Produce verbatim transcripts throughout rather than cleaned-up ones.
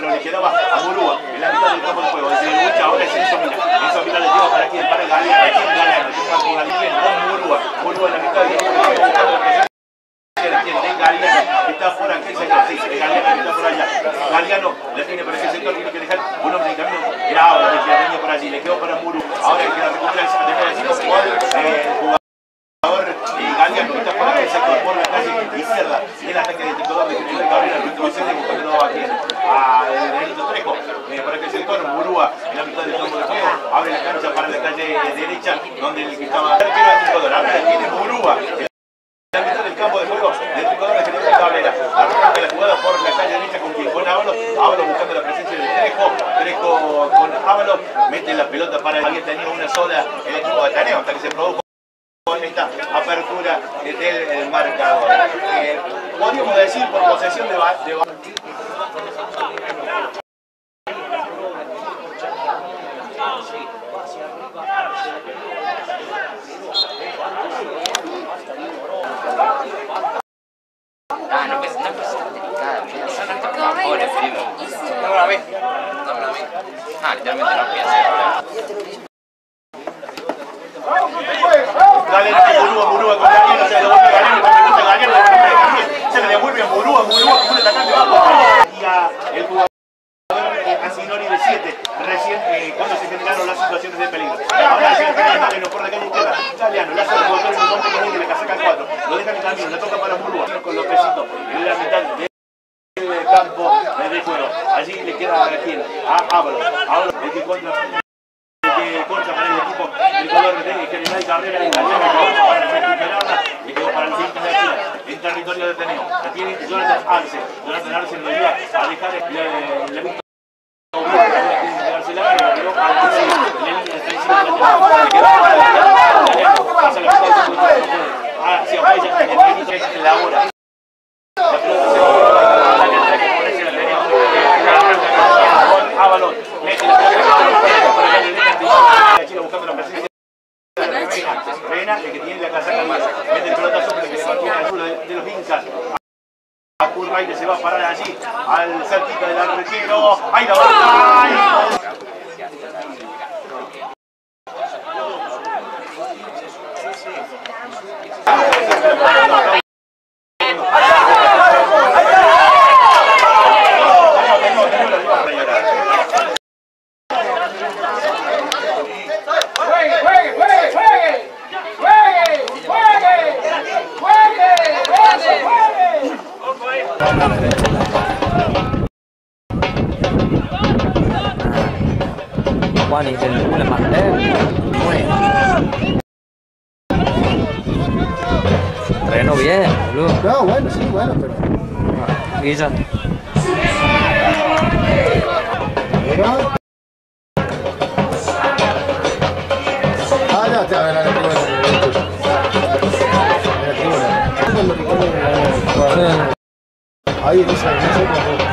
pero le quedaba a Murúa en la mitad del campo de juego. Desde el lucha ahora es Enzo Mina. Enzo Mina le lleva para aquí, para Galeano, aquí Galeano, con la línea con Murúa. Murúa en la mitad del campo de juego buscando la presencia. El Galeano que está por aquí sector, sí, el Galeano que está por allá. Galeano le tiene por ese sector, tiene que dejar un hombre de camino. Era ahora el que venía por allí, le quedó para Murúa. Ahora el que la recupera es el jugador. Galeano que está por aquí sector, por la calle izquierda. El ataque de Ticodor de General Cabrera retrocede buscando aquí a Benito Trejo. Por aquel sector, Murúa en la mitad del campo de juego. Abre la cancha para la calle derecha, donde el que estaba Ticodor. Ahora la tiene Murúa. En la mitad del campo de juego del Ticodor de General Cabrera. Arranca la jugada por la calle derecha con quien con Ábalos. Ábalos buscando la presencia de Trejo. Trejo con Ábalos. Mete la pelota para el. Había tenido una sola el equipo de Ateneo hasta que se produjo con esta apertura del marcador. Eh, podríamos decir por posesión de, de Ah, no pues, no pues delicada, mira, son nuestros mejores, primo. No me la ve, no me la ve. Ah, literalmente no pienso. Galeano con Murúa, Murúa con Galeano, se le devuelve a Galeano, cuando le gusta Galeano, se le devuelve a Murúa, Murúa como un atacante bajo. Y a el jugador Ancinori de siete, recién eh, cuando se generaron las situaciones de peligro. Ahora se genera Galeano por la calle izquierda, Galeano, le hace el botón en un monte que le casaca cuatro, lo dejan en camino, le toca para Murúa, con los pesitos en la mitad del campo de juego. Allí le queda a quien, a Ábalos, Ábalos, el que contra. Que contra para el equipo del color de General Cabrera y Galeano para recuperarla, le quedó para el cinco de Chile en territorio de Ateneo. La tiene Jonathan Arce. Jonathan Arce lo iba a dejar la vista de Barcelona, le quedó para la línea defensiva de la Galeano. Pasa la pelota hacia Falla, el minuto es la hora. La pelota se va a la que favorece la Ateneo. Con Ábalos, mete la buscando la presencia de Reina, Reina, el que tiene la casaca más, mete el pelotazo para que se mantiene al sur de, de los Incas. A Curray que se va a parar allí, al saltito del arquero, ahí la va, Juan y se le mandé. Terreno bien, boludo. No, bueno, sí, bueno, pero. Y ya. Pero. Ah, ya, te a ver, la tribuna. La tribuna. Ahí dice, no sé cómo.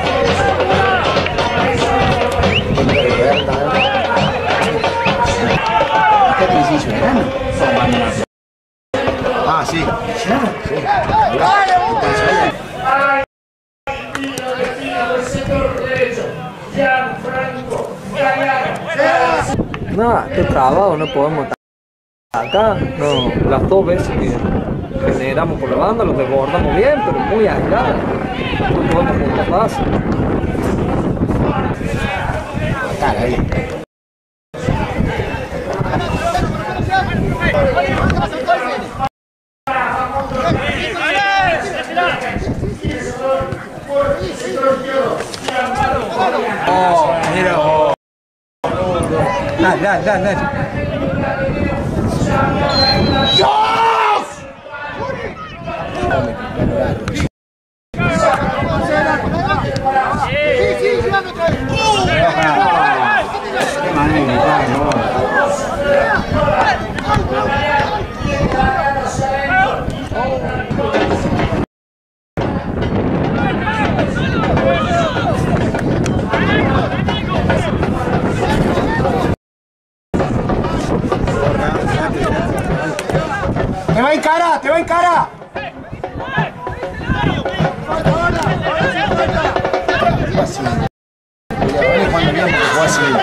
Ah, sí. No, qué trabajo, no podemos estar acá. No, las dos veces que generamos por la banda, los desbordamos bien, pero muy aislado. No podemos juntar fácil. Ahí. Oh, mira, oh. Dale, dale, dale, dale. ¡Te va en cara! ¡Te va en cara! sí.